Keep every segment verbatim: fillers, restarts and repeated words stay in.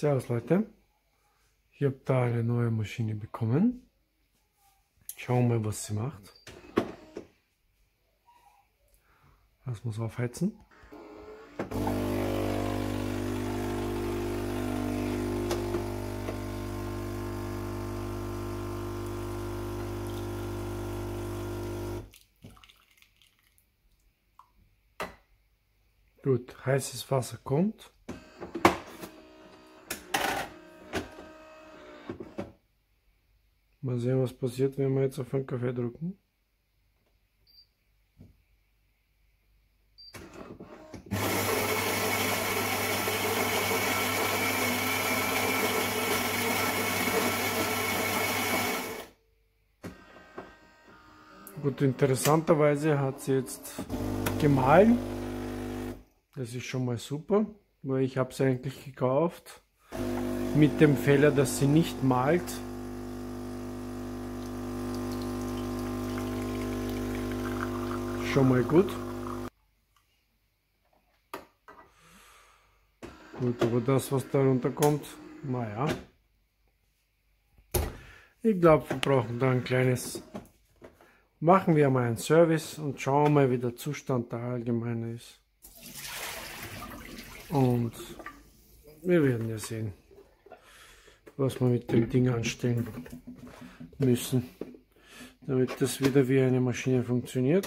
Servus Leute, ich habe da eine neue Maschine bekommen. Schauen wir mal, was sie macht. Das muss aufheizen. Gut, heißes Wasser kommt. Mal sehen, was passiert, wenn wir jetzt auf einen Kaffee drücken. Gut, interessanterweise hat sie jetzt gemahlen. Das ist schon mal super, weil ich habe sie eigentlich gekauft mit dem Fehler, dass sie nicht malt. Schon mal gut. Gut, aber das, was da runterkommt, naja. Ich glaube, wir brauchen da ein kleines. Machen wir mal einen Service und schauen mal, wie der Zustand da allgemein ist. Und wir werden ja sehen, was wir mit dem Ding anstellen müssen, damit das wieder wie eine Maschine funktioniert.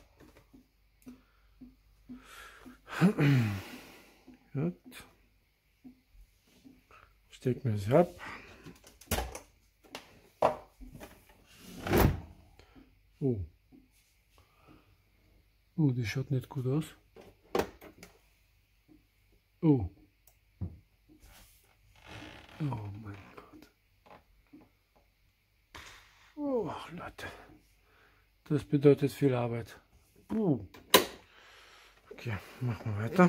Gut. Stecken wir sie ab. Oh. Oh, die schaut nicht gut aus. Oh. Oh mein Gott. Oh, Leute. Das bedeutet viel Arbeit. Uh. Okay, machen wir weiter.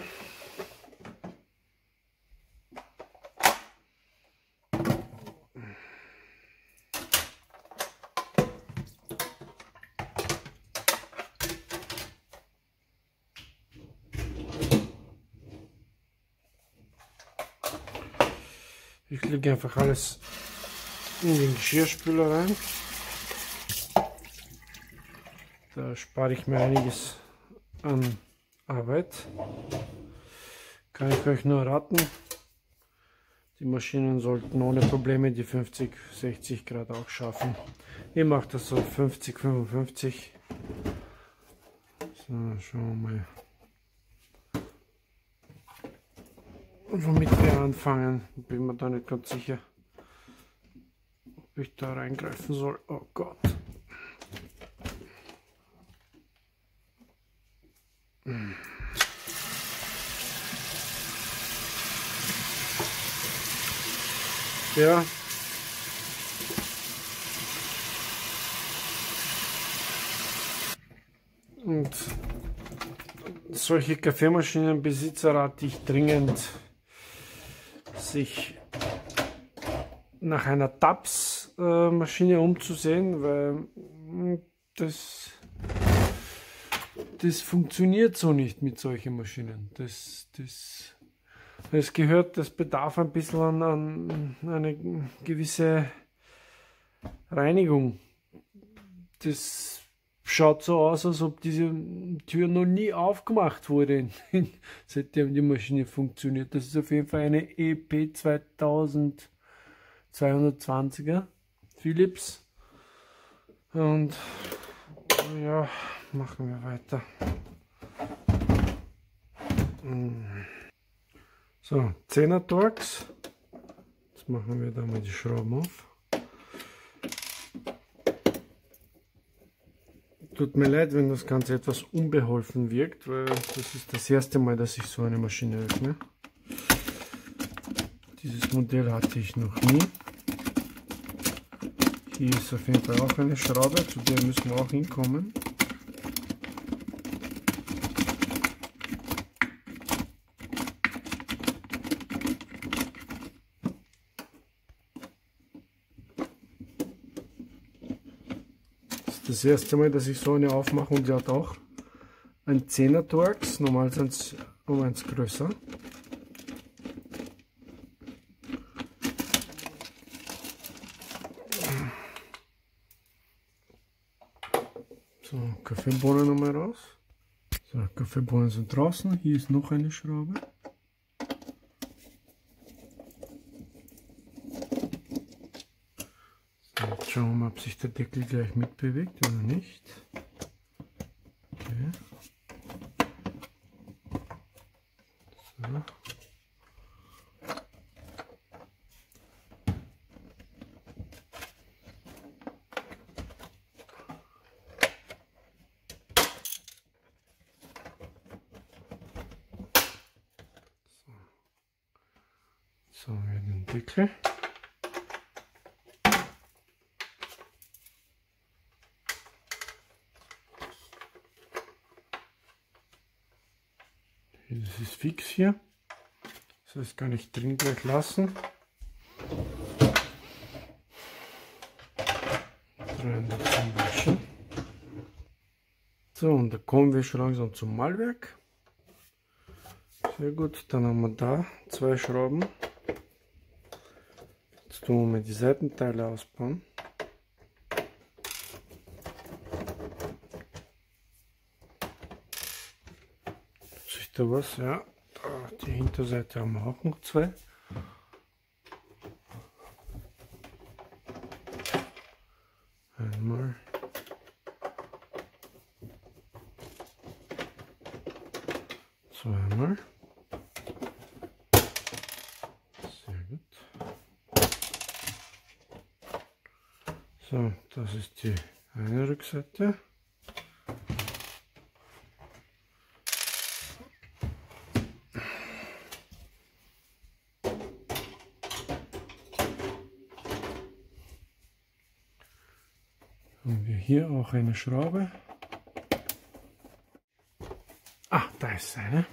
Ich lege einfach alles in den Geschirrspüler rein. Da spare ich mir einiges an Arbeit. Kann ich euch nur raten. Die Maschinen sollten ohne Probleme die fünfzig, sechzig Grad auch schaffen. Ich mache das so fünfzig, fünfundfünfzig. So, schauen wir mal. Womit wir anfangen, bin mir da nicht ganz sicher, ob ich da reingreifen soll. Oh Gott. Ja. Und solche Kaffeemaschinenbesitzer rate ich dringend, sich nach einer Taps-Maschine umzusehen, weil das, das funktioniert so nicht mit solchen Maschinen. Das, das, das gehört, das bedarf ein bisschen an, an eine gewisse Reinigung. Das schaut so aus, als ob diese Tür noch nie aufgemacht wurde, seitdem die Maschine funktioniert. Das ist auf jeden Fall eine E P zweitausendzweihundertzwanziger Philips. Und ja, machen wir weiter. So, zehner Torx. Jetzt machen wir da mal die Schrauben auf. Tut mir leid, wenn das Ganze etwas unbeholfen wirkt, weil das ist das erste Mal, dass ich so eine Maschine öffne. Dieses Modell hatte ich noch nie. Hier ist auf jeden Fall auch eine Schraube, zu der müssen wir auch hinkommen. Das erste Mal, dass ich so eine aufmache, und die hat auch ein zehner Torx, normal sind es um eins größer. So, Kaffeebohnen nochmal raus. So, Kaffeebohnen sind draußen. Hier ist noch eine Schraube. So, jetzt schauen wir mal, ob sich der Deckel gleich mitbewegt oder nicht. Okay. So. So, wir den Deckel. Das ist fix hier. Das heißt, kann ich drin gleich lassen. dreihundert waschen. So, und da kommen wir schon langsam zum Mahlwerk. Sehr gut, dann haben wir da zwei Schrauben. Jetzt tun wir die Seitenteile ausbauen. Sieht da was? Ja, da, die Hinterseite haben wir auch noch zwei. Einmal. Zweimal. Sehr gut. So, das ist die eine Rückseite. Haben wir hier auch eine Schraube. Ah, da ist eine.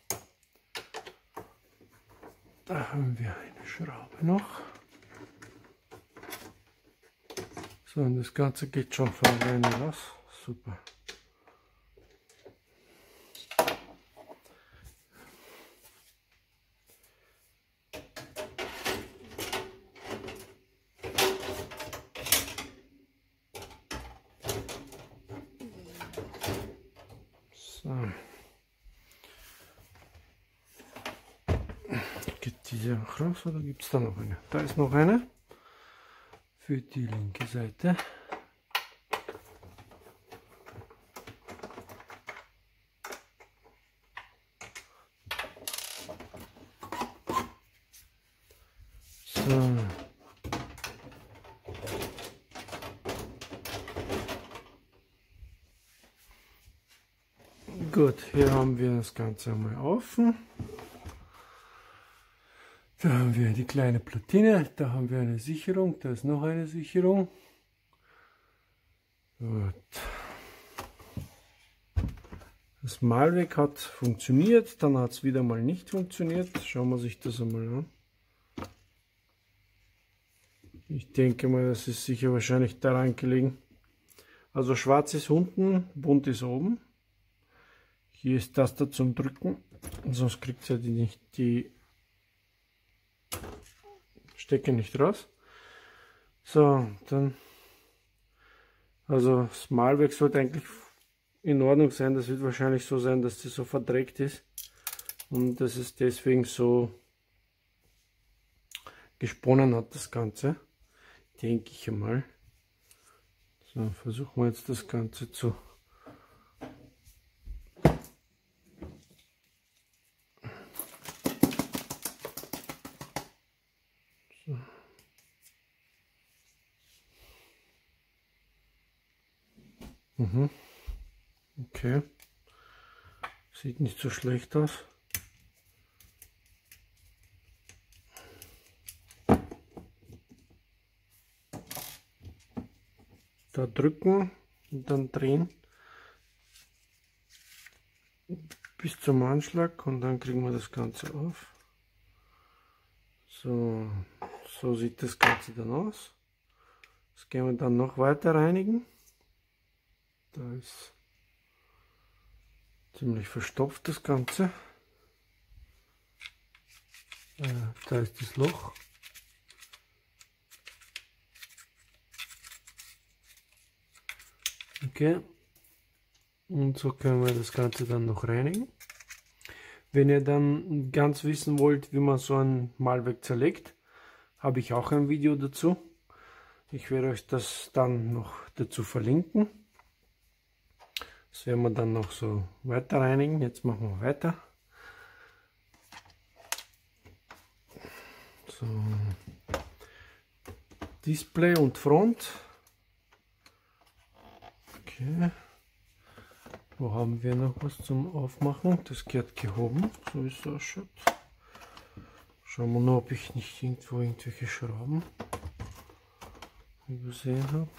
Da haben wir eine Schraube noch. So, und das Ganze geht schon von alleine raus. Super. So. Geht diese auch raus oder gibt es da noch eine? Da ist noch eine für die linke Seite. So. Gut, hier haben wir das Ganze einmal offen. Da haben wir die kleine Platine, da haben wir eine Sicherung, da ist noch eine Sicherung. Gut. Das Mahlwerk hat funktioniert, dann hat es wieder mal nicht funktioniert. Schauen wir sich das einmal an. Ich denke mal, das ist sicher wahrscheinlich daran gelegen. Also schwarz ist unten, bunt ist oben. Hier ist Taste zum Drücken, sonst kriegt ihr die nicht die Stecke nicht raus. So, dann, also das Mahlwerk sollte eigentlich in Ordnung sein. Das wird wahrscheinlich so sein, dass das so verdreckt ist und dass es deswegen so gesponnen hat, das Ganze, denke ich einmal. So, versuchen wir jetzt das Ganze zu so. Mhm. Okay, sieht nicht so schlecht aus. Da drücken und dann drehen bis zum Anschlag und dann kriegen wir das Ganze auf. So, so sieht das Ganze dann aus. Das gehen wir dann noch weiter reinigen. Da ist ziemlich verstopft das Ganze. Äh, da ist das Loch. Okay, Und so können wir das Ganze dann noch reinigen. Wenn ihr dann ganz wissen wollt, wie man so ein Mahlwerk zerlegt, habe ich auch ein Video dazu. Ich werde euch das dann noch dazu verlinken. Das werden wir dann noch so weiter reinigen. Jetzt machen wir weiter. So. Display und Front. Okay. Wo haben wir noch was zum Aufmachen? Das gehört gehoben, so wie es ausschaut. Schauen wir nur, ob ich nicht irgendwo irgendwelche Schrauben übersehen habe.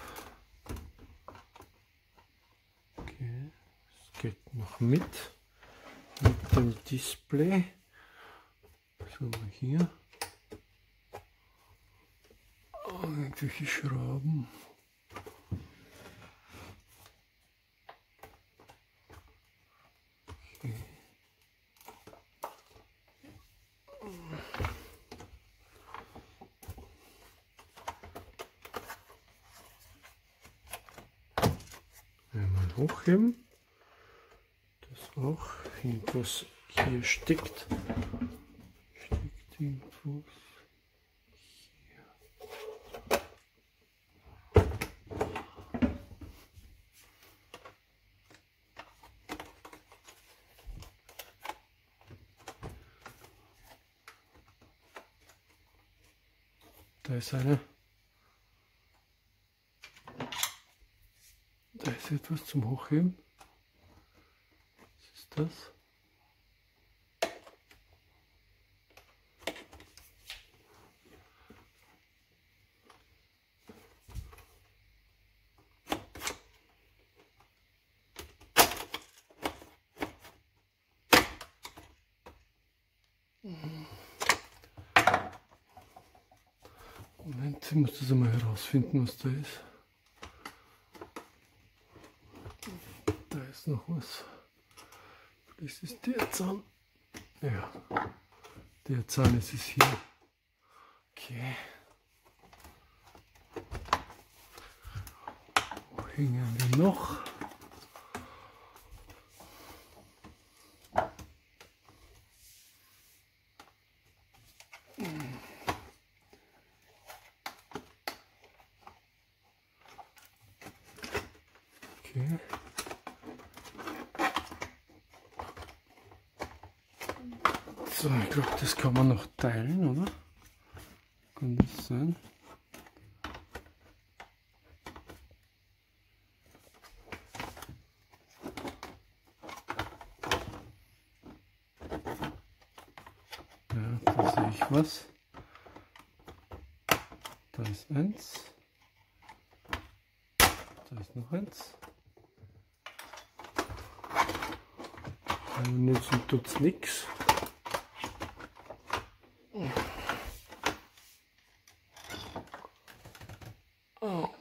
Okay, das geht noch mit, mit dem Display. Was haben wir hier? Oh, irgendwelche Schrauben. Okay. Einmal hochheben. Das auch. Irgendwas hier steckt. Steckt irgendwas. Da ist eine. Da ist etwas zum Hochheben. Was ist das? Moment, ich muss das einmal herausfinden, was da ist. Da ist noch was. Das ist der Zahn. Ja, der Zahn ist es hier. Okay. Wo hängen wir noch? Okay. So, ich glaube, das kann man noch teilen, oder? Kann das sein? Ja, da sehe ich was. Da ist eins. Da ist noch eins. Nützen tut es nichts. Oh.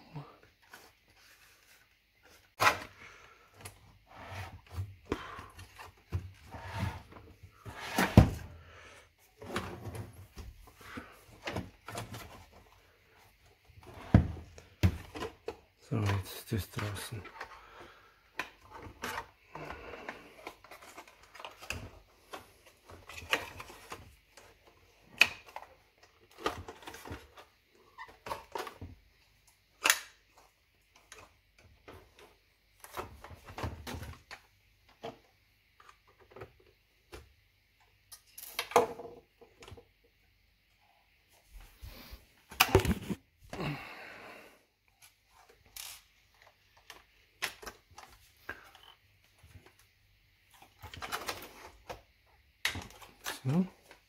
So, jetzt ist das draußen. So.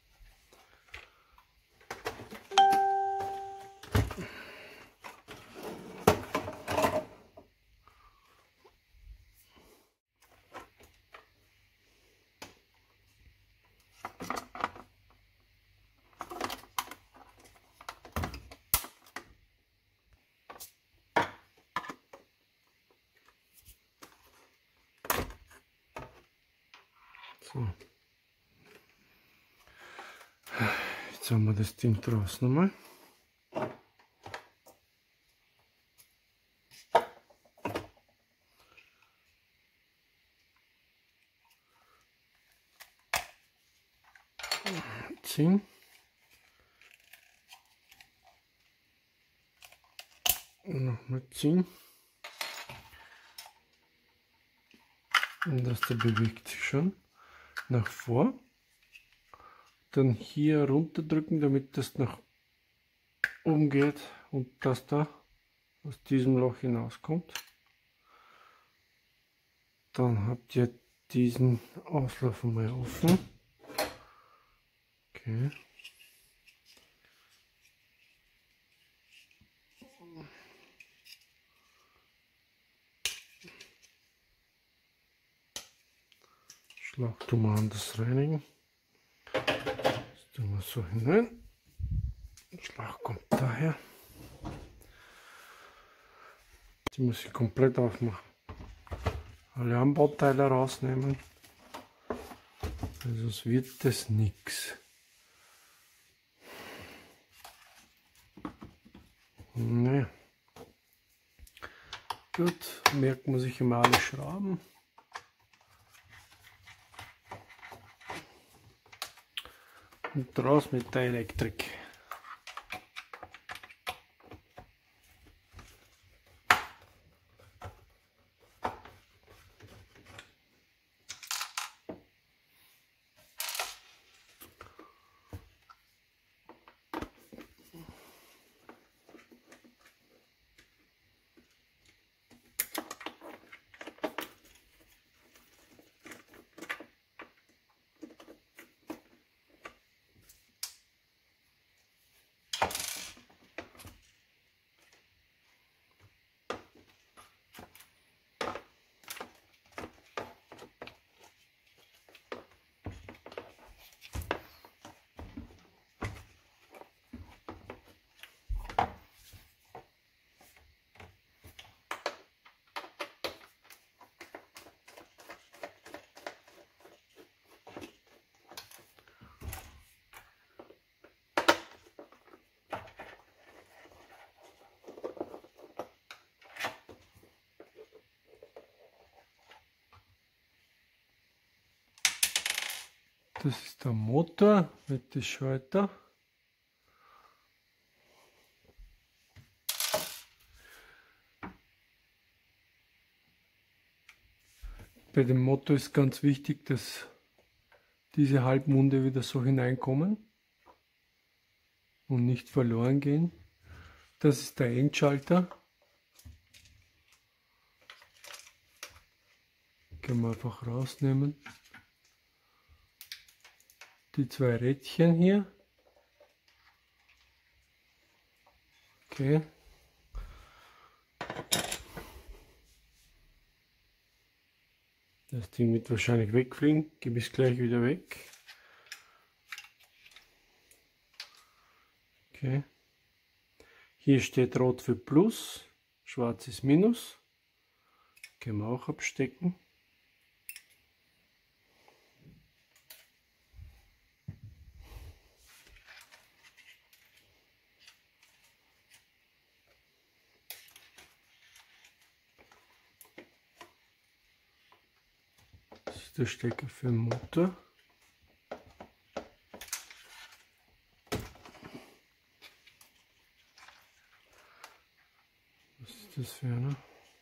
So. Jetzt haben wir das Ding draußen nochmal. ziehen. Nochmal ziehen. Und das da bewegt sich schon nach vor. Dann hier runterdrücken, damit das nach oben geht und das da aus diesem Loch hinauskommt. Dann habt ihr diesen Auslauf mal offen. Okay. Schlauch tun wir anders reinigen. Das tun wir so hinein. Der Schlauch kommt daher. Die muss ich komplett aufmachen. Alle Anbauteile rausnehmen. Also es wird das nichts. Naja. Gut, merkt man sich immer alle Schrauben. Und raus mit der Elektrik. Das ist der Motor mit den Schalter. Bei dem Motor ist ganz wichtig, dass diese Halbmunde wieder so hineinkommen und nicht verloren gehen. Das ist der Endschalter. Können wir einfach rausnehmen. Die zwei Rädchen hier. Okay. Das Ding wird wahrscheinlich wegfliegen. Gebe ich es gleich wieder weg. Okay. Hier steht rot für Plus, schwarz ist Minus. Können wir auch abstecken. Das ist der Stecker für den Motor. Was ist das für einer?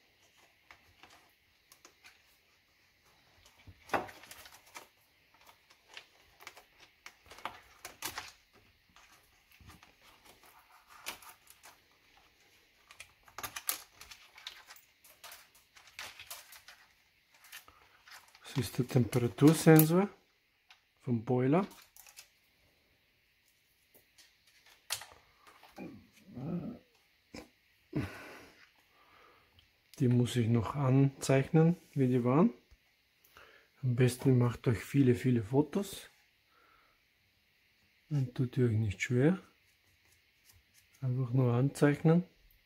Das ist der Temperatursensor vom Boiler. Die muss ich noch anzeichnen, wie die waren. Am besten macht euch viele, viele Fotos. Dann tut ihr euch nicht schwer. Einfach nur anzeichnen.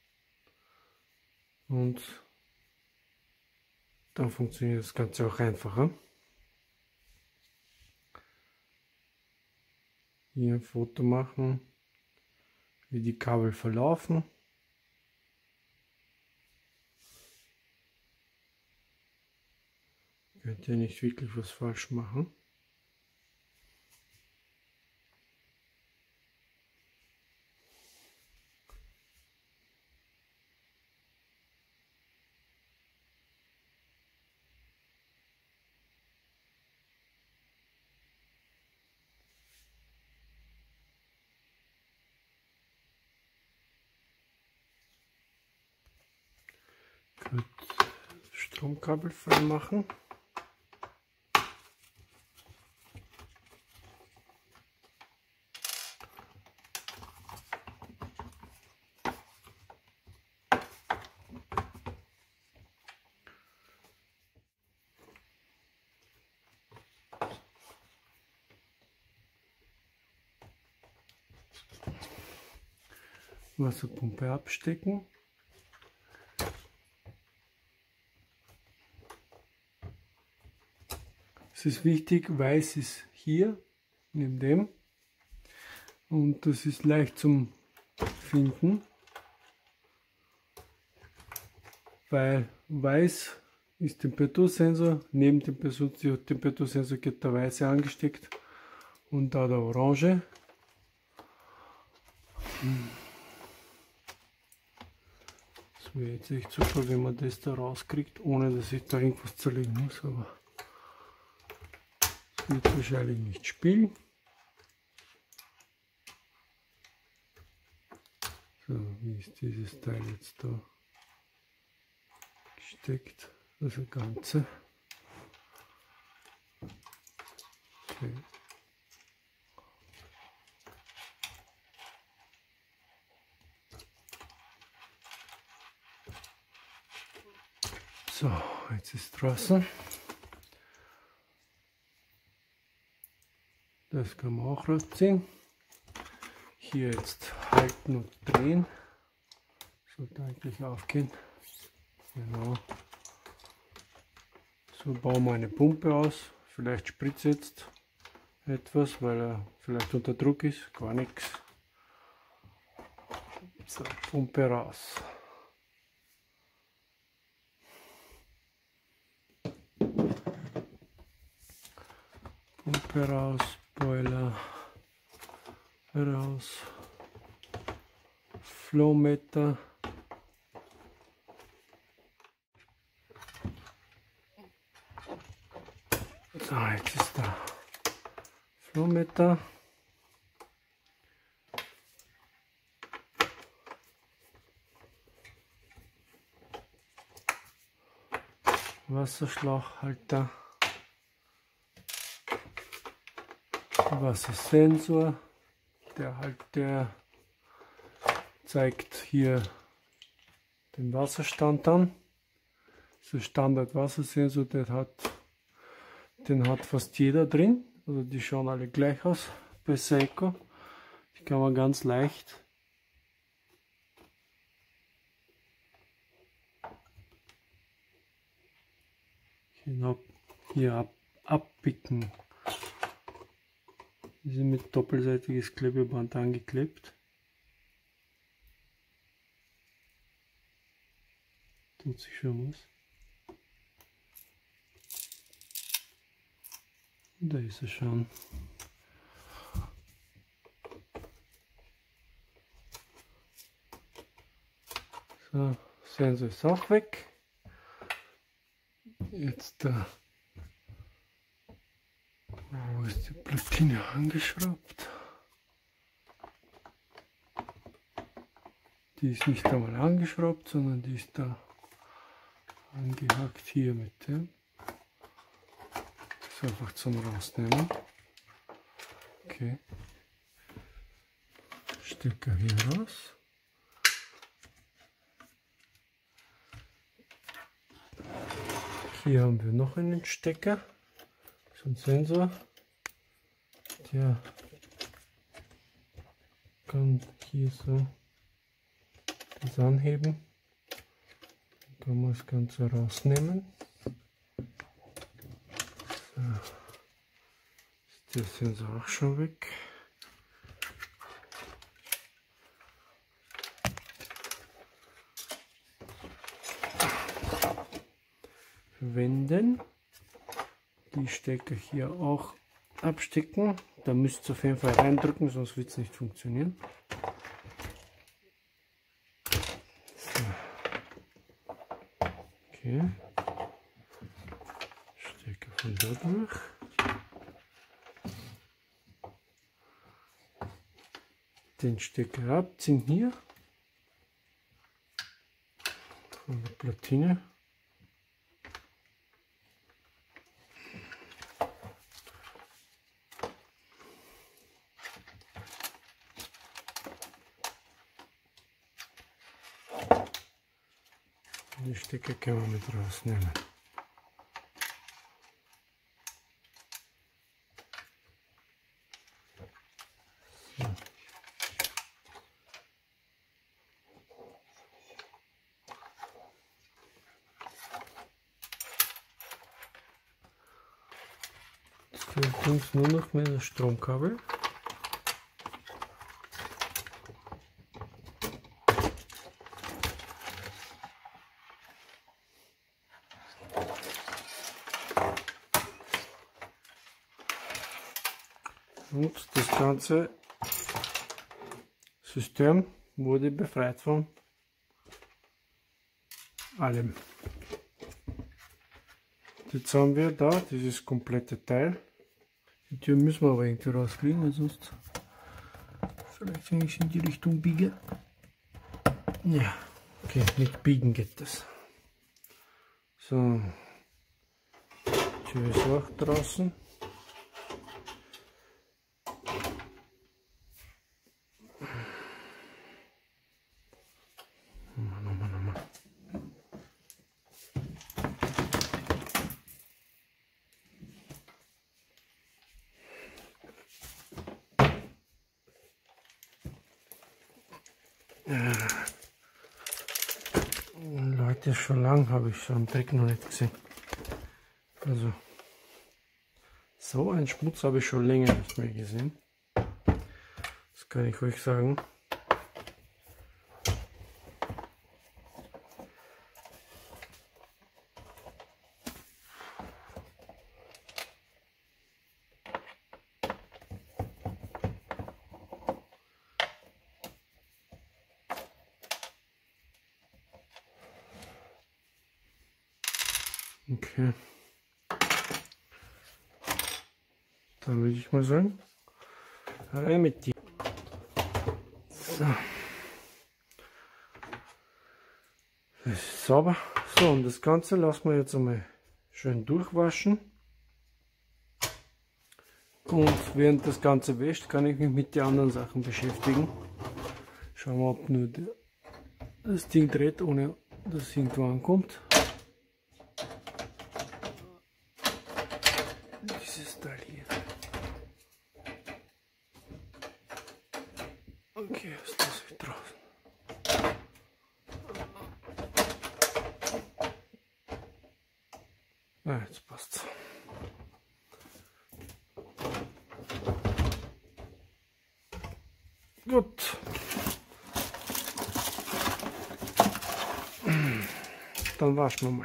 Und dann funktioniert das Ganze auch einfacher. Hier ein Foto machen, wie die Kabel verlaufen. Könnt ihr nicht wirklich was falsch machen. wird Stromkabel frei machen. Wasserpumpe abstecken. Es ist wichtig, weiß ist hier, neben dem, und das ist leicht zum Finden, weil weiß ist Temperatursensor, neben dem Temperatursensor geht der weiße angesteckt und da der orange. Das wäre jetzt echt super, wenn man das da rauskriegt, ohne dass ich da irgendwas zerlegen muss, aber das wird wahrscheinlich nicht spielen. So, wie ist dieses Teil jetzt da gesteckt? Das Ganze. Okay. So, jetzt ist draußen. Das kann man auch rausziehen. Hier jetzt halten und drehen. Sollte eigentlich aufgehen. Genau. So bauen wir eine Pumpe aus. Vielleicht spritzt jetzt etwas, weil er vielleicht unter Druck ist. Gar nichts. So, Pumpe raus. Pumpe raus, Boiler raus, Flowmeter. So, jetzt ist der Flowmeter. Wasserschlauchhalter. Wassersensor, der halt der zeigt hier den Wasserstand an. So Standard Wassersensor, der hat, den hat fast jeder drin. Also die schauen alle gleich aus bei Seiko. Die kann man ganz leicht genau hier ab, abpicken. Die sind mit doppelseitiges Klebeband angeklebt. Tut sich schon was. Und da ist er schon. So, Sensor ist auch weg. Jetzt da. Wo ist die Platine angeschraubt? Die ist nicht einmal angeschraubt, sondern die ist da angehakt hier mit dem. Das ist einfach zum Rausnehmen. Okay. Stecker hier raus. Hier haben wir noch einen Stecker. So ein Sensor. Der kann hier so das anheben. Dann kann man das Ganze rausnehmen. So. Ist der Sensor auch schon weg. Wenden. Die Stecker hier auch abstecken. Da müsst ihr auf jeden Fall reindrücken, sonst wird es nicht funktionieren. So. Okay. Stecker von da durch. Den Stecker abziehen hier. von der Platine. Die Stecker können wir mit rausnehmen. So. Jetzt fehlt uns nur noch mehr das Stromkabel. Und das ganze System wurde befreit von allem. Jetzt haben wir da dieses komplette Teil. Die Tür müssen wir aber irgendwie rauskriegen, weil sonst vielleicht kann ich in die Richtung biegen. Ja, okay, mit biegen geht das. So, die Tür ist auch draußen. Leute, schon lang habe ich so einen Dreck noch nicht gesehen. Also, so einen Schmutz habe ich schon länger nicht mehr gesehen. Das kann ich euch sagen. Okay, dann würde ich mal sagen, rein mit dir. So. Das ist sauber. So, und das Ganze lassen wir jetzt einmal schön durchwaschen. Und während das Ganze wäscht, kann ich mich mit den anderen Sachen beschäftigen. Schauen wir, ob nur das Ding dreht, ohne dass es irgendwo ankommt. Dieses Teil hier. Okay, ist das wieder draußen. Ah, jetzt passt's. Gut. Dann waschen wir mal.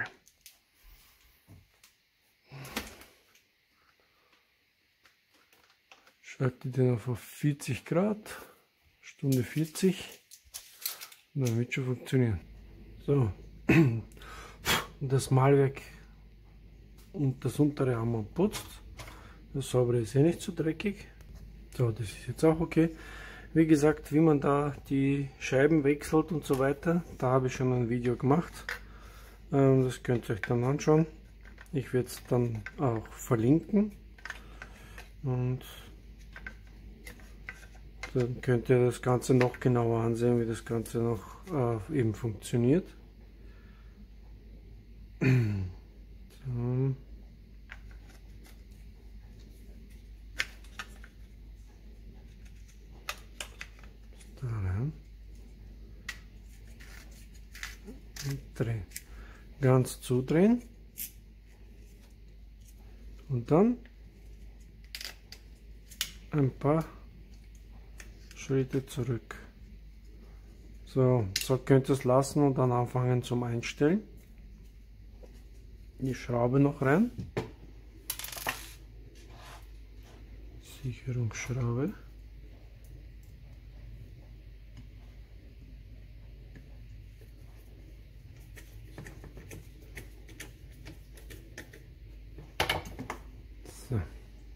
Schalte den auf vierzig Grad, Stunde vierzig, und dann wird schon funktionieren. So, das Mahlwerk und das untere haben wir putzt. Das saubere ist eh nicht so dreckig. So, das ist jetzt auch okay. Wie gesagt, wie man da die Scheiben wechselt und so weiter, da habe ich schon ein Video gemacht. Das könnt ihr euch dann anschauen. Ich werde es dann auch verlinken. Und dann könnt ihr das Ganze noch genauer ansehen, wie das Ganze noch äh, eben funktioniert. So. Da rein. Und drehen. Ganz zudrehen. Und dann ein paar Schritte zurück. So, so könnt ihr es lassen und dann anfangen zum Einstellen. Die Schraube noch rein. Sicherungsschraube. So.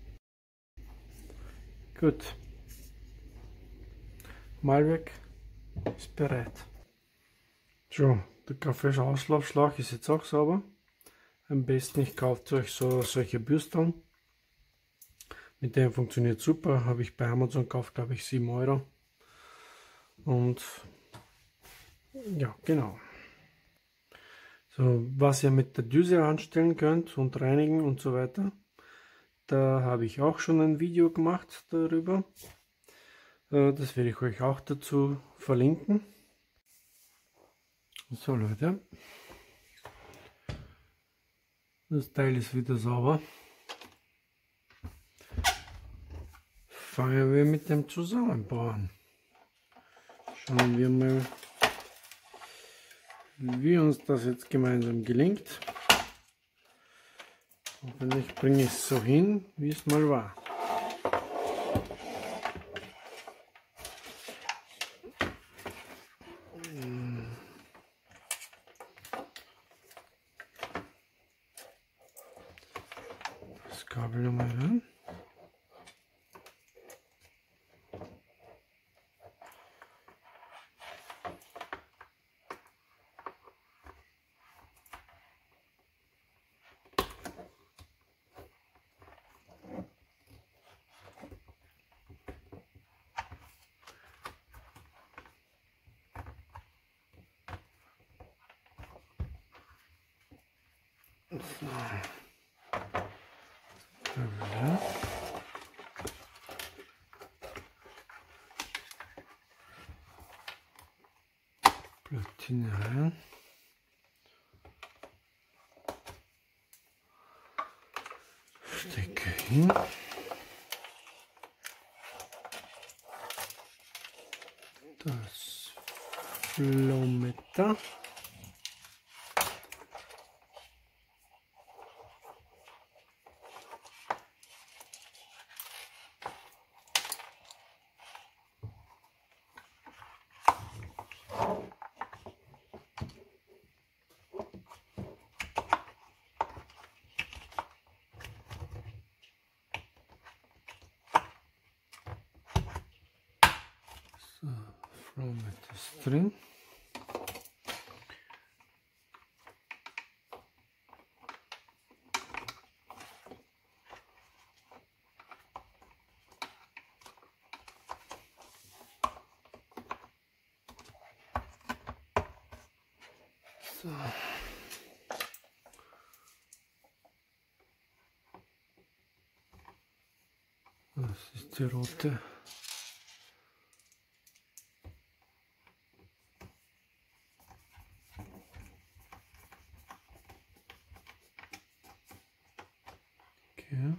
Gut. Mahlwerk ist bereit. So, Der Kaffeeauslaufschlauch ist jetzt auch sauber. Am besten, ich kauft euch so solche Bürsteln. Mit denen funktioniert super. Habe ich bei Amazon gekauft, glaube ich, sieben Euro. Und ja, genau. So, was ihr mit der Düse anstellen könnt und reinigen und so weiter, da habe ich auch schon ein Video gemacht darüber. Das werde ich euch auch dazu verlinken. So Leute, das Teil ist wieder sauber. Fangen wir mit dem Zusammenbau an. Schauen wir mal, wie uns das jetzt gemeinsam gelingt. Hoffentlich bringe ich es so hin, wie es mal war. Das Kabel nochmal ran. So. Ja. Platine rein. Stecke hin. Das Flowmeter. So, Flowmeter ist drin. So. Das ist die rote. Okay.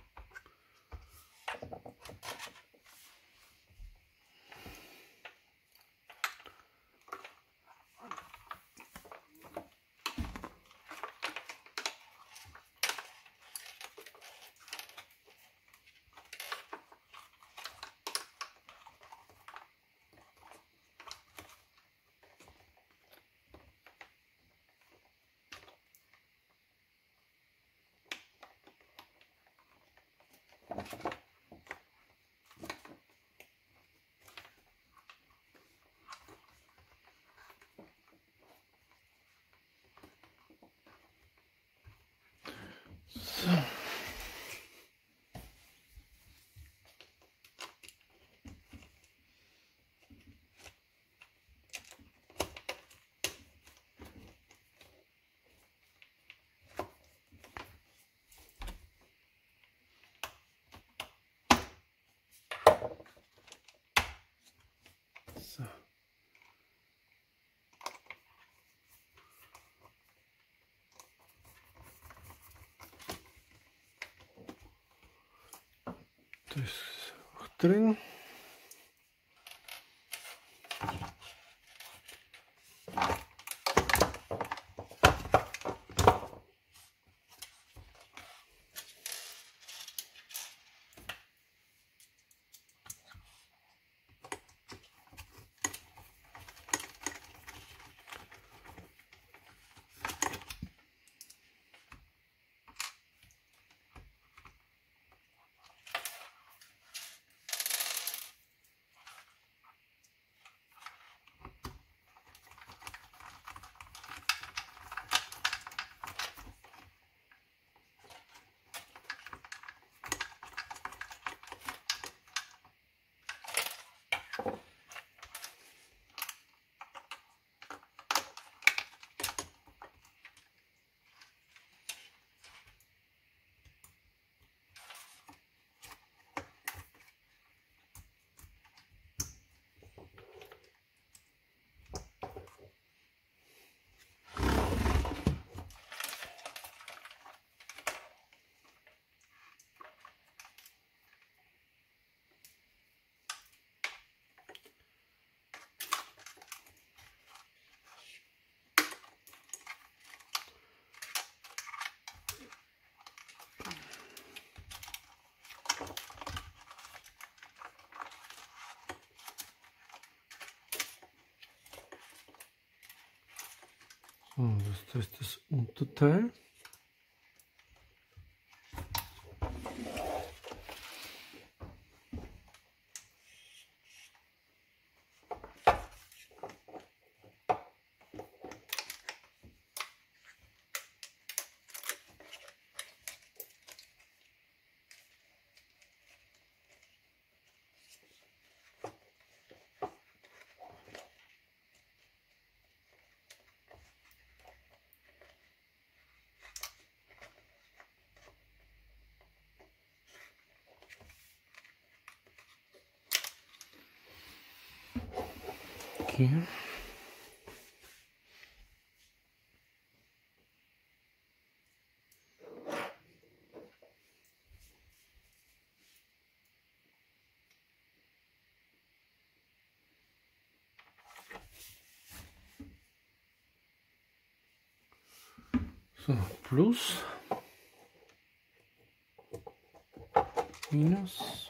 So. So. Das ist auch drin. So, das ist das Unterteil. Okay. So, plus, minus,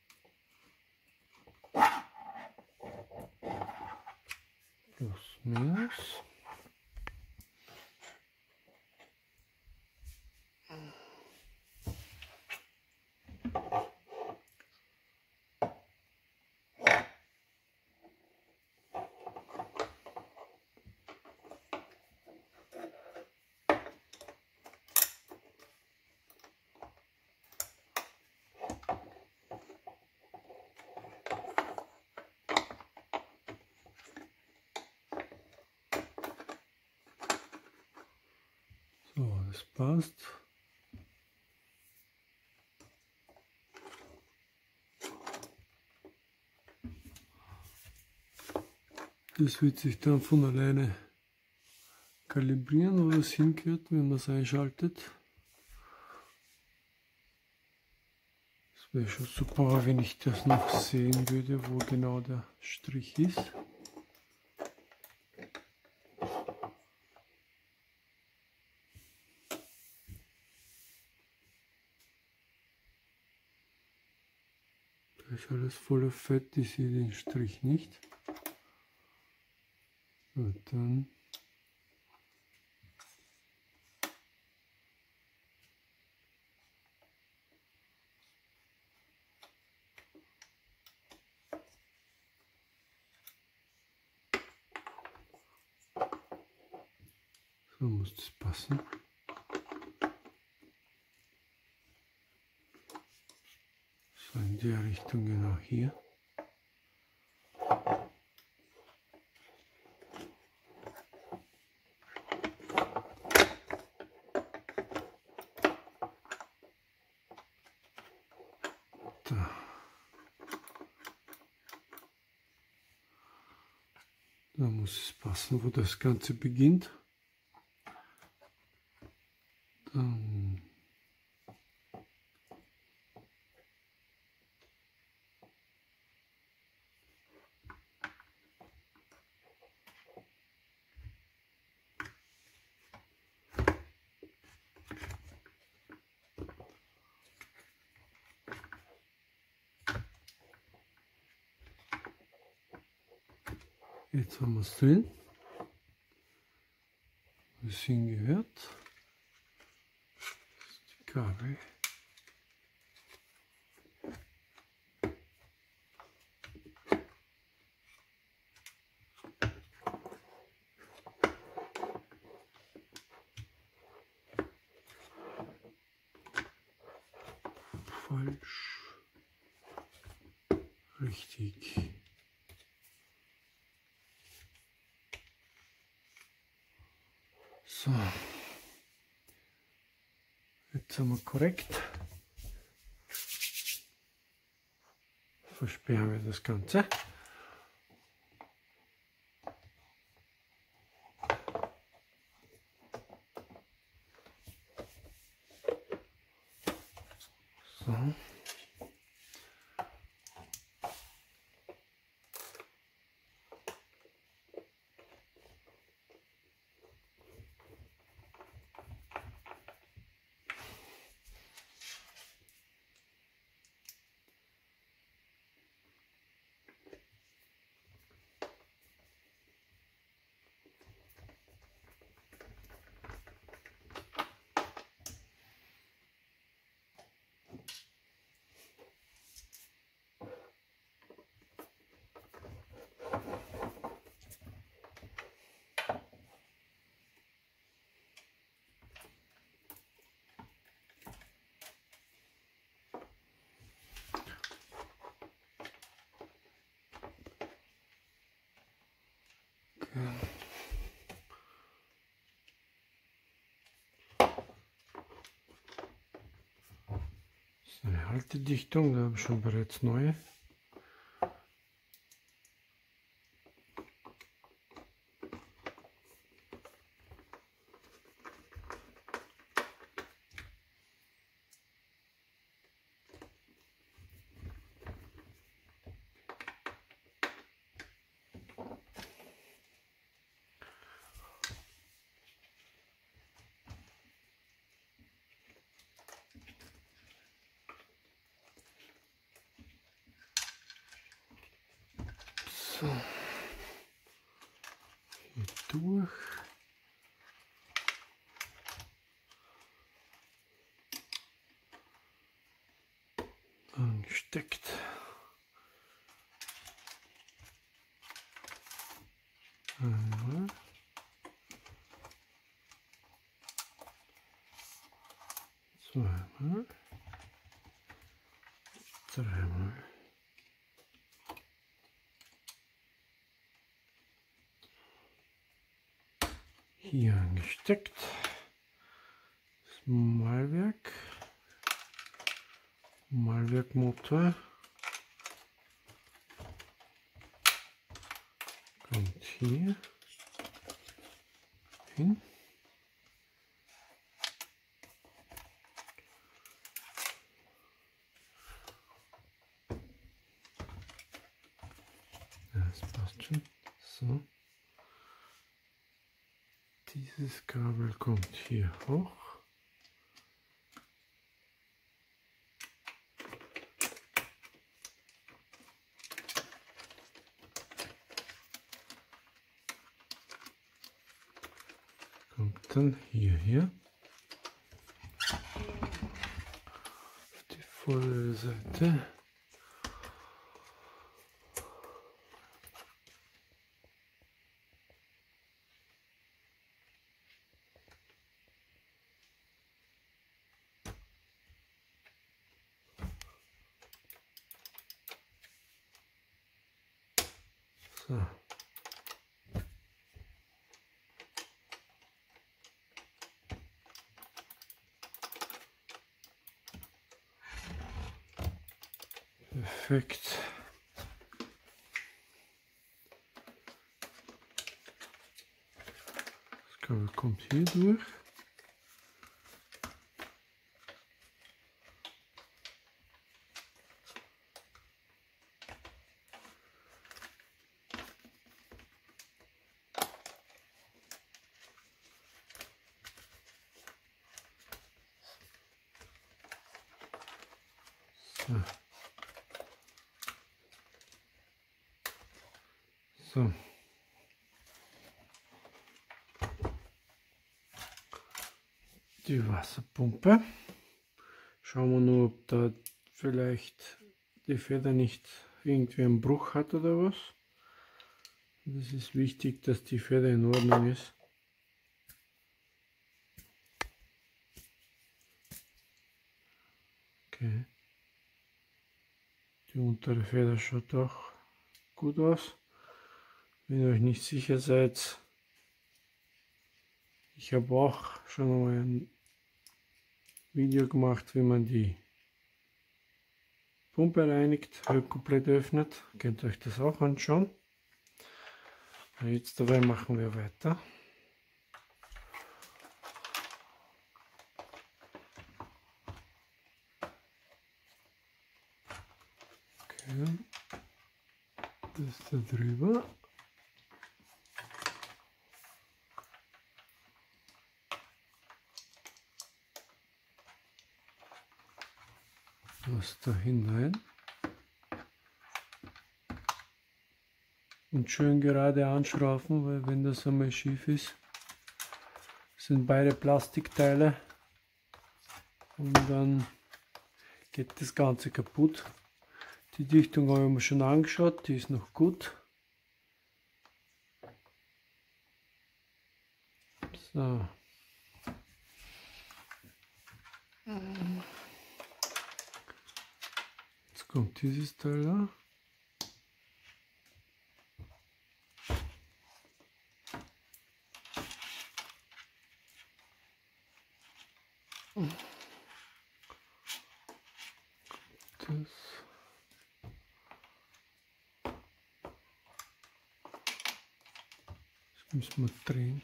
plus, minus. So, das passt. Das wird sich dann von alleine kalibrieren, wo das hingehört, wenn man es einschaltet. Es wäre schon super, wenn ich das noch sehen würde, wo genau der Strich ist. Da ist alles voller Fett, ich sehe den Strich nicht. Und dann so muss das passen. So in der Richtung genau hier. Da. Da muss es passen, wo das Ganze beginnt. Dann jetzt haben wir es drin, wo es hingehört. Das ist die Gabel. Falsch. Richtig. So. Jetzt sind wir korrekt. Versperren wir das Ganze. So. Das ist eine Haltedichtung, da habe ich schon bereits neue. So, hier durch. Angesteckt. Einmal. Zweimal. Dreimal. Hier angesteckt. Das Mahlwerk. Mahlwerkmotor. Kommt hier hin. Das passt schon. So. Dieses Kabel kommt hier hoch. Kommt dann hierher. Auf die vordere Seite. So. Perfekt. Das Kabel kommt hier durch. So. So. Die Wasserpumpe. Schauen wir nur, ob da vielleicht die Feder nicht irgendwie einen Bruch hat oder was. Das ist wichtig, dass die Feder in Ordnung ist. Okay. Die untere Feder schaut auch gut aus. Wenn ihr euch nicht sicher seid, ich habe auch schon mal ein Video gemacht, wie man die Pumpe reinigt, komplett öffnet. Könnt ihr euch das auch anschauen. Jetzt dabei machen wir weiter. Okay. Das da drüber. Das da hinein. Und schön gerade anschrauben, weil wenn das einmal schief ist, sind beide Plastikteile und dann geht das Ganze kaputt. Die Dichtung habe ich mir schon angeschaut, die ist noch gut. So. Jetzt kommt dieses Teil da. Das. Das müssen wir drehen.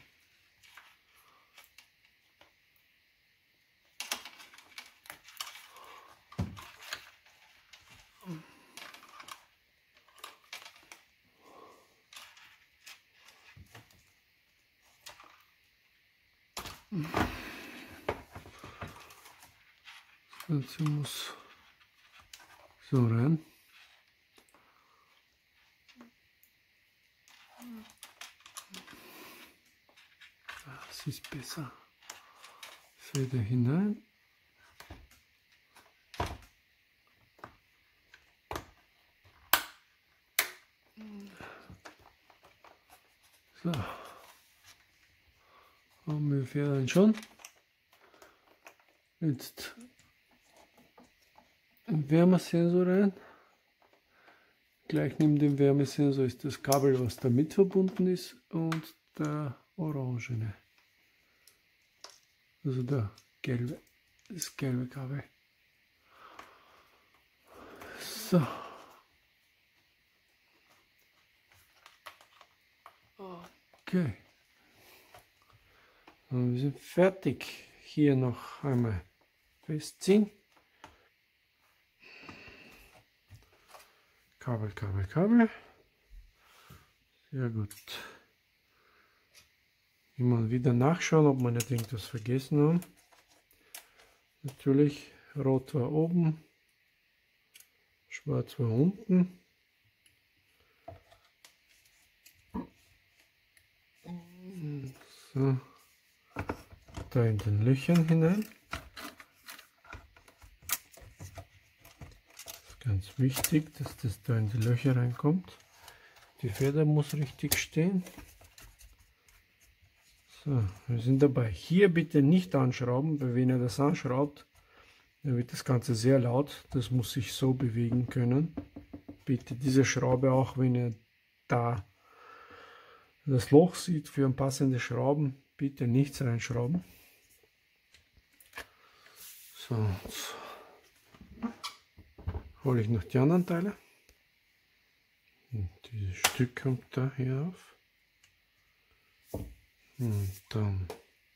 Das Ganze muss so rein. Das ist besser. Feder hinein. So. Haben wir Federn schon. Jetzt ein Wärmesensor rein. Gleich neben dem Wärmesensor ist das Kabel, was damit verbunden ist, und der orangene. Also der gelbe, das gelbe Kabel. So. Okay. Und wir sind fertig. Hier noch einmal festziehen. Kabel, Kabel, Kabel. Sehr gut. Immer wieder nachschauen, ob wir nicht irgendwas vergessen haben. Natürlich, rot war oben, schwarz war unten. So. Da in den Löchern hinein. Das ist ganz wichtig, dass das da in die Löcher reinkommt. Die Feder muss richtig stehen. So, wir sind dabei. Hier bitte nicht anschrauben, weil wenn ihr das anschraubt, dann wird das Ganze sehr laut. Das muss sich so bewegen können. Bitte diese Schraube, auch wenn ihr da das Loch sieht für ein passendes Schrauben, bitte nichts reinschrauben. So, jetzt hole ich noch die anderen Teile. Und dieses Stück kommt da hier auf. Und dann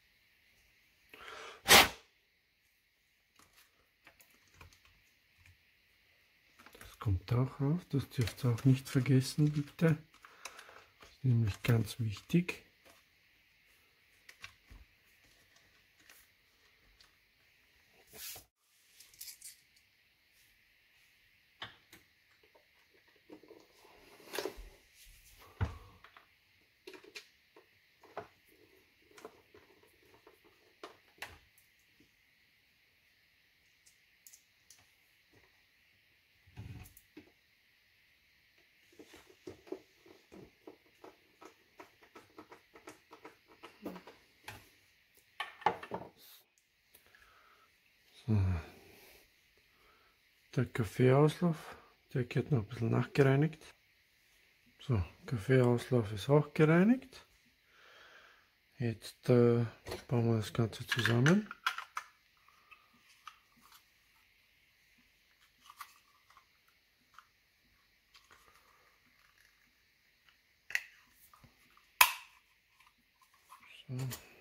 das kommt auch auf. Das dürft ihr auch nicht vergessen, bitte. Das ist nämlich ganz wichtig. So. Der Kaffeeauslauf, der geht noch ein bisschen nachgereinigt. So, Kaffeeauslauf ist auch gereinigt. Jetzt äh, bauen wir das Ganze zusammen. So.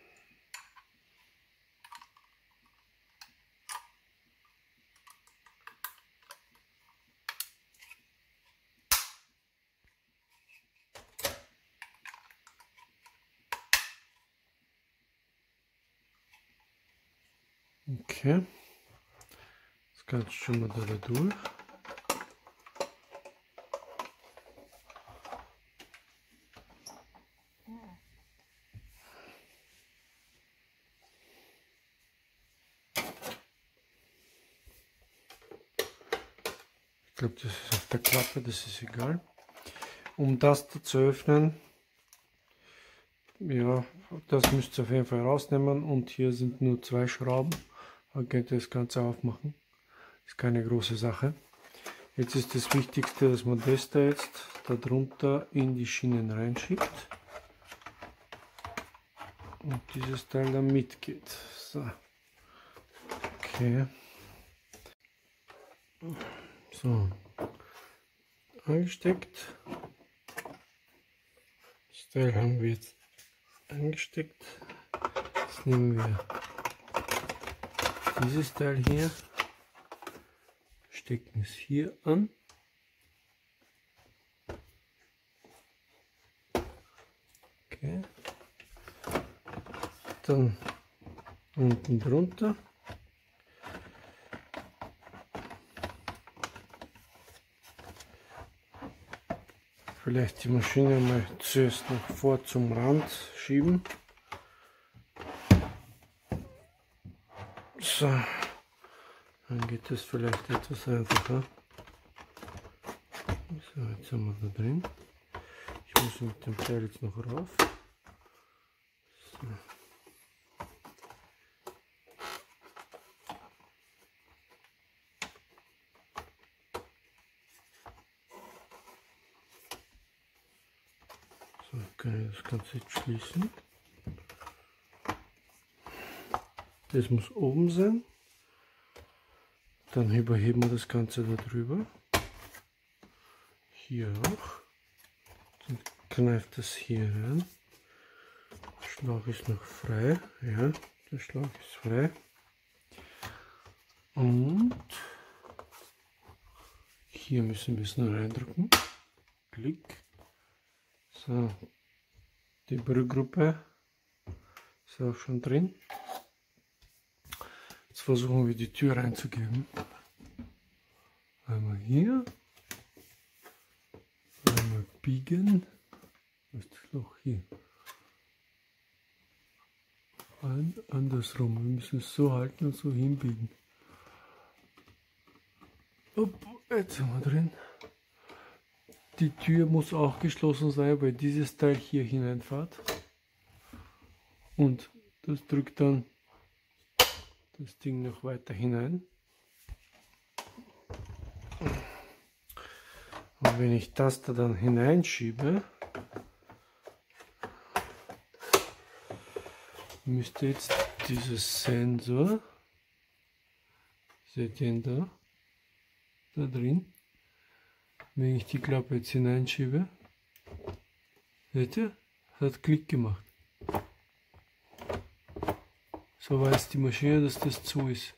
Okay, das Ganze schon mal da durch. Ich glaube, das ist auf der Klappe, das ist egal. Um das da zu öffnen, ja, das müsst ihr auf jeden Fall rausnehmen, und hier sind nur zwei Schrauben. Dann könnt ihr das Ganze aufmachen. Ist keine große Sache. Jetzt ist das Wichtigste, dass man das da jetzt da drunter in die Schienen reinschiebt und dieses Teil dann mitgeht. So. Okay. So. Angesteckt. Das Teil haben wir jetzt angesteckt. Jetzt nehmen wir dieses Teil hier, stecken es hier an. Okay. Dann unten drunter. Vielleicht die Maschine mal zuerst noch vor zum Rand schieben. So, dann geht das vielleicht etwas einfacher. So, jetzt haben wir da drin. Ich muss mit dem Teil jetzt noch rauf. So. So, kann ich das Ganze jetzt schließen. Das muss oben sein. Dann überheben wir das Ganze da drüber. Hier auch. Dann kneift das hier rein. Der Schlauch ist noch frei. Ja, der Schlauch ist frei. Und hier müssen wir es nur reindrücken. Klick. So, die Brühgruppe ist auch schon drin. Jetzt versuchen wir die Tür reinzugeben. Einmal hier. Einmal biegen. Was ist das Loch hier? Ein, andersrum. Wir müssen es so halten und so hinbiegen. Upp, jetzt sind wir drin. Die Tür muss auch geschlossen sein, weil dieses Teil hier hineinfährt. Und das drückt dann das Ding noch weiter hinein. Und wenn ich das da dann hineinschiebe, müsste jetzt dieses Sensor, seht ihr ihn da, da drin, wenn ich die Klappe jetzt hineinschiebe, seht ihr, hat Klick gemacht. So weiß die Maschine, dass das zu ist.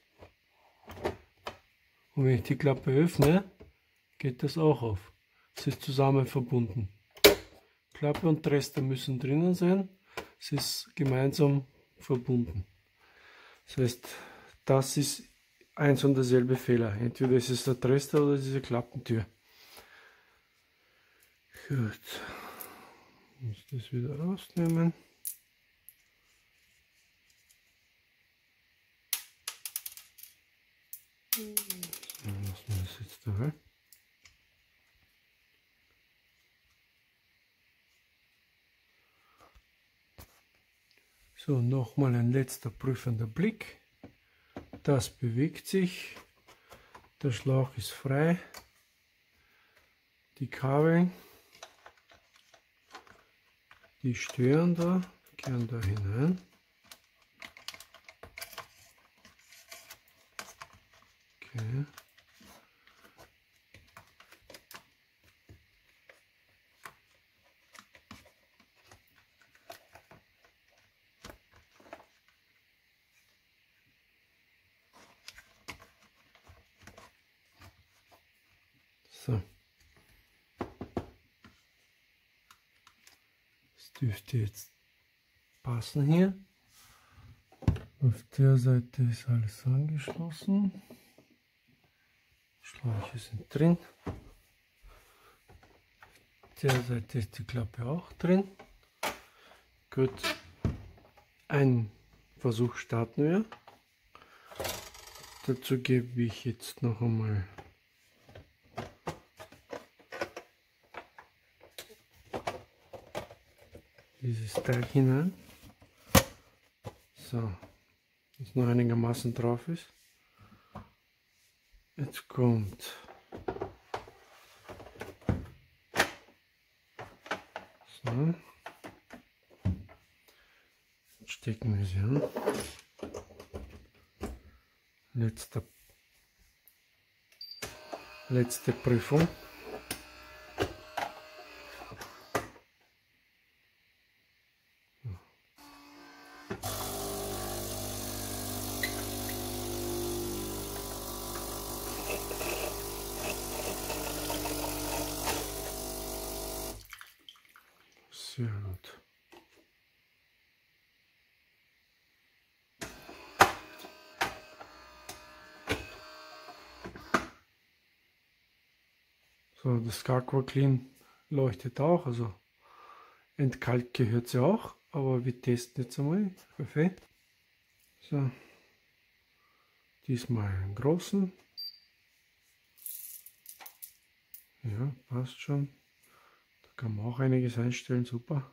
Und wenn ich die Klappe öffne, geht das auch auf. Es ist zusammen verbunden. Klappe und Trester müssen drinnen sein. Es ist gemeinsam verbunden. Das heißt, das ist eins und derselbe Fehler. Entweder ist es der Trester oder diese Klappentür. Gut. Ich muss das wieder rausnehmen. So, lassen wir das jetzt dabei. So, nochmal ein letzter prüfender Blick. Das bewegt sich. Der Schlauch ist frei. Die Kabel, die stören da, gehen da hinein. Okay. So. Das dürfte jetzt passen hier. Auf der Seite ist alles angeschlossen. Schläuche sind drin. Auf der Seite ist die Klappe auch drin. Gut. Einen Versuch starten wir. Dazu gebe ich jetzt noch einmal dieses Teil hinein. So, dass noch einigermaßen drauf ist. Jetzt kommt so. Jetzt stecken wir sie an. Letzte, letzte Prüfung. Sehr gut. So, das Aqua Clean leuchtet auch, also entkalkt gehört sie auch, aber wir testen jetzt einmal Kaffee. So, diesmal einen großen. Ja, passt schon. Da kann man auch einiges einstellen, super.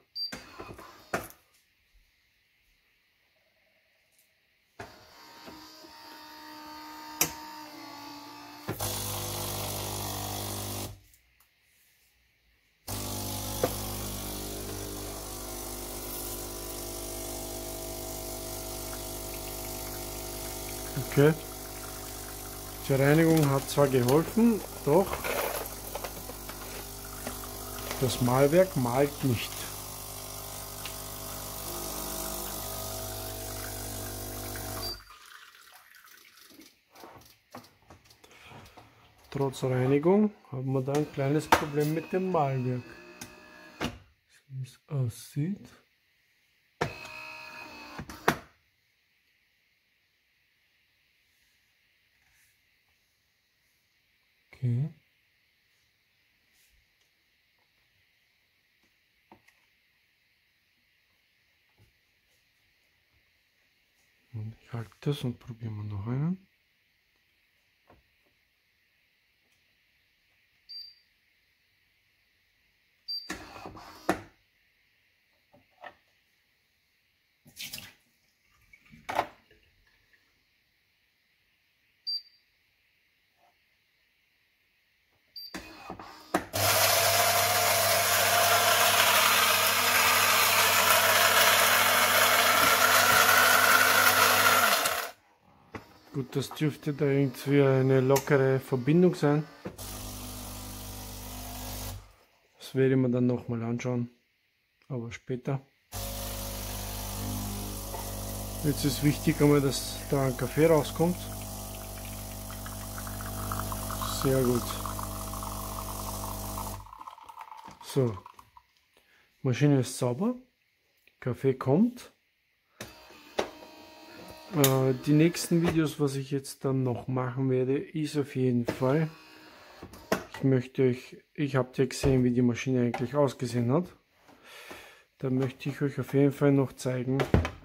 Okay, die Reinigung hat zwar geholfen, doch das Mahlwerk malt nicht. Trotz Reinigung haben wir da ein kleines Problem mit dem Mahlwerk. Wie es aussieht. Okay. Und ich halte das und probieren wir noch einen. Gut, das dürfte da irgendwie eine lockere Verbindung sein. Das werde ich mir dann nochmal anschauen, aber später. Jetzt ist wichtig einmal, dass da ein Kaffee rauskommt. Sehr gut. So, Maschine ist sauber, Kaffee kommt. Äh, die nächsten Videos, was ich jetzt dann noch machen werde, ist auf jeden Fall, ich möchte euch, ich habe ja gesehen, wie die Maschine eigentlich ausgesehen hat. Da möchte ich euch auf jeden Fall noch zeigen,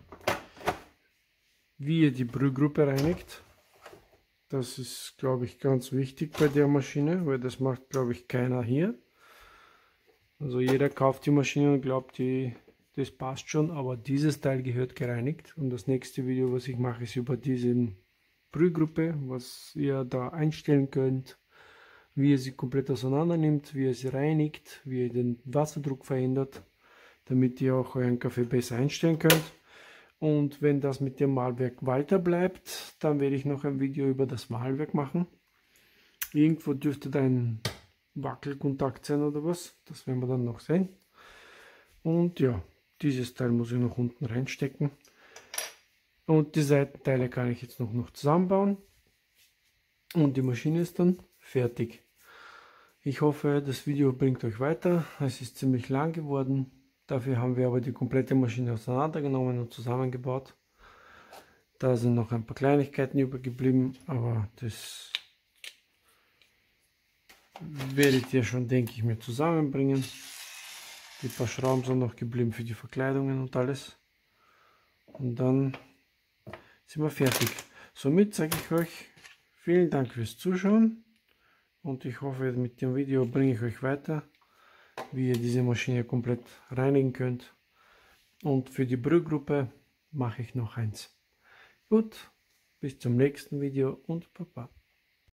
wie ihr die Brühgruppe reinigt. Das ist, glaube ich, ganz wichtig bei der Maschine, weil das macht, glaube ich, keiner hier. Also jeder kauft die Maschine und glaubt, die, das passt schon, aber dieses Teil gehört gereinigt. Und das nächste Video, was ich mache, ist über diese Brühgruppe, was ihr da einstellen könnt, wie ihr sie komplett auseinander nimmt, wie ihr sie reinigt, wie ihr den Wasserdruck verändert, damit ihr auch euren Kaffee besser einstellen könnt. Und wenn das mit dem Mahlwerk weiter bleibt, dann werde ich noch ein Video über das Mahlwerk machen. Irgendwo dürfte da ein Wackelkontakt sein oder was, das werden wir dann noch sehen. Und ja, dieses Teil muss ich noch unten reinstecken. Und die Seitenteile kann ich jetzt noch, noch zusammenbauen. Und die Maschine ist dann fertig. Ich hoffe, das Video bringt euch weiter. Es ist ziemlich lang geworden. Dafür haben wir aber die komplette Maschine auseinandergenommen und zusammengebaut. Da sind noch ein paar Kleinigkeiten übergeblieben, aber das werdet ihr schon, denke ich, mir zusammenbringen. Die paar Schrauben sind noch geblieben für die Verkleidungen und alles. Und dann sind wir fertig. Somit sage ich euch vielen Dank fürs Zuschauen und ich hoffe, mit dem Video bringe ich euch weiter, wie ihr diese Maschine komplett reinigen könnt. Und für die Brühgruppe mache ich noch eins. Gut, bis zum nächsten Video und Baba.